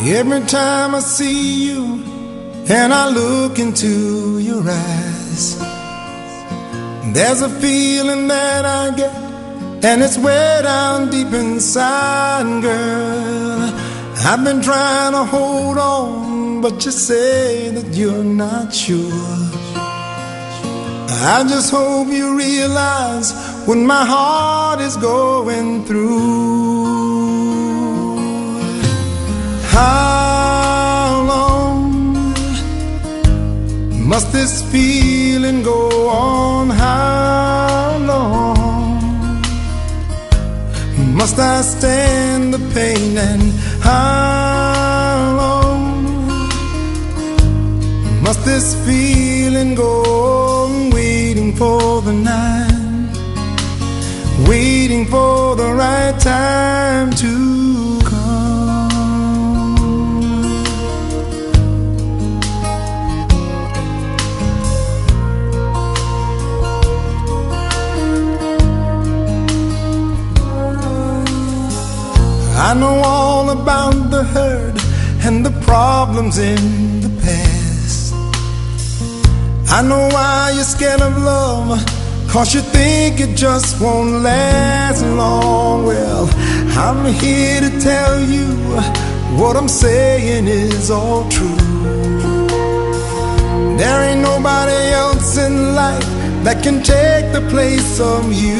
Every time I see you and I look into your eyes, there's a feeling that I get, and it's way down deep inside, girl. I've been trying to hold on, but you say that you're not sure. I just hope you realize what my heart is going through. How long must this feeling go on? How long must I stand the pain? And how long must this feeling go on? Waiting for the night, waiting for the right time to come. I know all about the hurt and the problems in the past. I know why you're scared of love, 'cause you think it just won't last long. Well, I'm here to tell you what I'm saying is all true. There ain't nobody else in life that can take the place of you.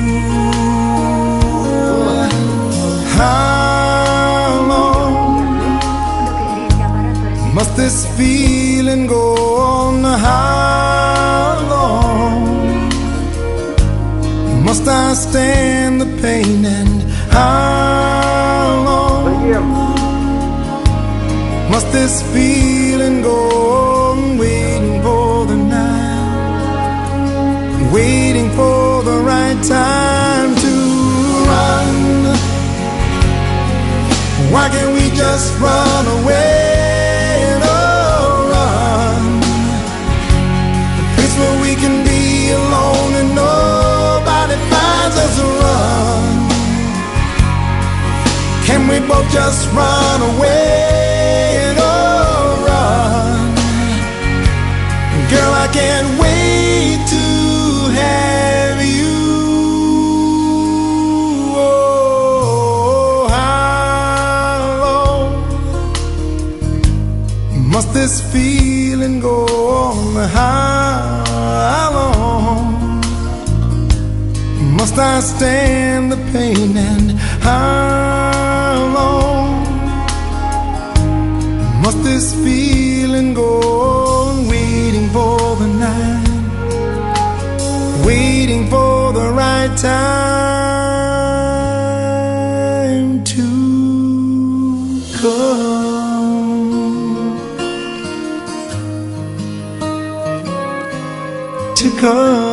How long must this feeling go on? How long must I stand the pain? And how long must this feeling go on? Waiting for the night, waiting for the right time to run. Why can't we just run away? We can be alone and nobody finds us. Run. Can we both just run away and run? Girl, I can't wait to have you. Oh, how long must this feeling go on? How long must I stand the pain? And how long must this feeling go on? Waiting for the night, waiting for the right time to come. To come.